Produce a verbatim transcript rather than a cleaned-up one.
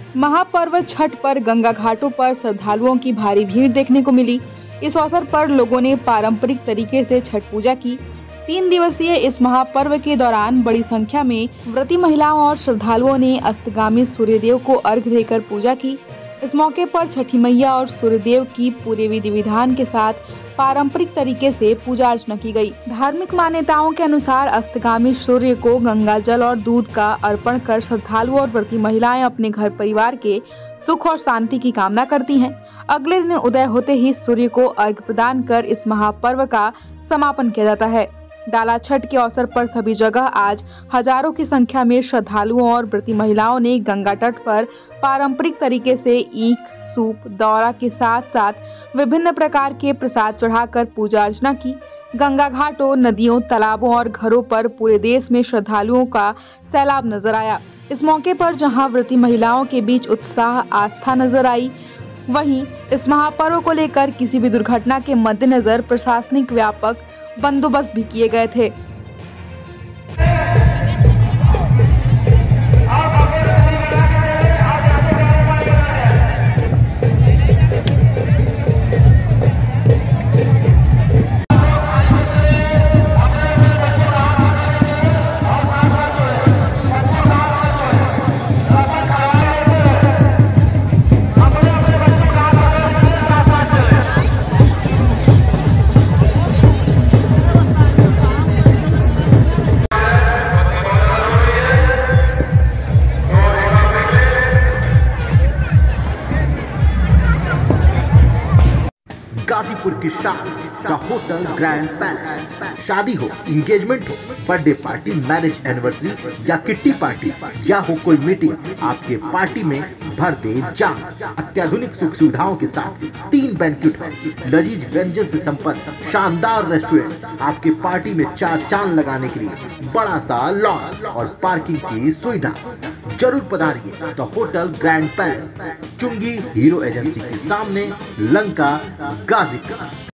महापर्व छठ पर गंगा घाटों पर श्रद्धालुओं की भारी भीड़ देखने को मिली। इस अवसर पर लोगों ने पारंपरिक तरीके से छठ पूजा की। तीन दिवसीय इस महापर्व के दौरान बड़ी संख्या में व्रती महिलाओं और श्रद्धालुओं ने अस्तगामी सूर्यदेव को अर्घ्य देकर पूजा की। इस मौके पर छठी मैया और सूर्यदेव की पूरे विधि विधान के साथ पारंपरिक तरीके से पूजा अर्चना की गई। धार्मिक मान्यताओं के अनुसार अस्तगामी सूर्य को गंगा जल और दूध का अर्पण कर श्रद्धालु और व्रती महिलाएं अपने घर परिवार के सुख और शांति की कामना करती हैं। अगले दिन उदय होते ही सूर्य को अर्घ्य प्रदान कर इस महापर्व का समापन किया जाता है। डाला छठ के अवसर पर सभी जगह आज हजारों की संख्या में श्रद्धालुओं और व्रती महिलाओं ने गंगा तट पर पारंपरिक तरीके से ईख, सूप, दौरा के साथ साथ विभिन्न प्रकार के प्रसाद चढ़ाकर पूजा अर्चना की। गंगा घाटों, नदियों, तालाबों और घरों पर पूरे देश में श्रद्धालुओं का सैलाब नजर आया। इस मौके पर जहां व्रती महिलाओं के बीच उत्साह, आस्था नजर आई, वहीं इस महापर्व को लेकर किसी भी दुर्घटना के मद्देनजर प्रशासनिक व्यापक बंदोबस्त भी किए गए थे। गाजीपुर की शान द होटल ग्रैंड पैलेस। शादी हो, इंगेजमेंट हो, बर्थडे पार्टी, मैरिज एनिवर्सरी या किट्टी पार्टी या हो कोई मीटिंग, आपके पार्टी में भर दे जान। अत्याधुनिक सुख सुविधाओं के साथ तीन बैंक्वेट हॉल, लजीज व्यंजन से संपन्न शानदार रेस्टोरेंट, आपके पार्टी में चार चांद लगाने के लिए बड़ा सा लॉन और पार्किंग की सुविधा। जरूर पधारिए द होटल ग्रैंड पैलेस, चुंगी हीरो एजेंसी के सामने, लंका, गाजीपुर।